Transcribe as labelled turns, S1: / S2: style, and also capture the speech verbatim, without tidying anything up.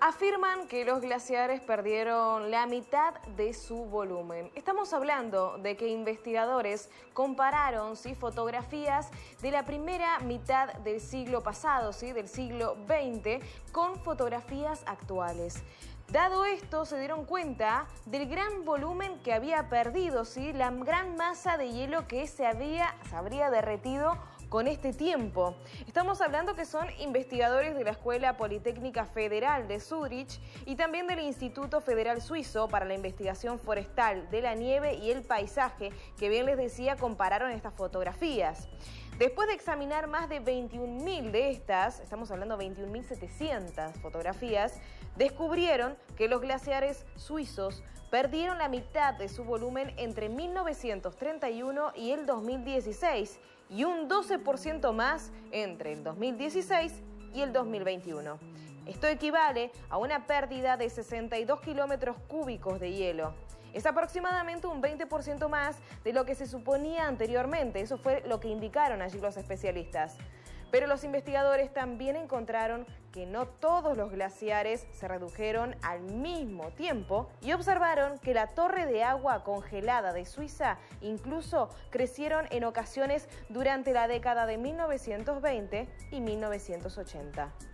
S1: Afirman que los glaciares perdieron la mitad de su volumen. Estamos hablando de que investigadores compararon ¿sí? fotografías de la primera mitad del siglo pasado, ¿sí? del siglo veinte, con fotografías actuales. Dado esto, se dieron cuenta del gran volumen que había perdido, ¿sí? la gran masa de hielo que se, había, se habría derretido con este tiempo. Estamos hablando que son investigadores de la Escuela Politécnica Federal de Zúrich y también del Instituto Federal Suizo para la Investigación Forestal de la Nieve y el Paisaje, que bien les decía, compararon estas fotografías. Después de examinar más de veintiún mil de estas, estamos hablando de veintiún mil setecientas fotografías, descubrieron que los glaciares suizos perdieron la mitad de su volumen entre mil novecientos treinta y uno y el dos mil dieciséis y un doce por ciento más entre el dos mil dieciséis y el dos mil veintiuno. Esto equivale a una pérdida de sesenta y dos kilómetros cúbicos de hielo. Es aproximadamente un veinte por ciento más de lo que se suponía anteriormente. Eso fue lo que indicaron allí los especialistas. Pero los investigadores también encontraron que no todos los glaciares se redujeron al mismo tiempo y observaron que la torre de agua congelada de Suiza incluso crecieron en ocasiones durante la década de mil novecientos veinte y mil novecientos ochenta.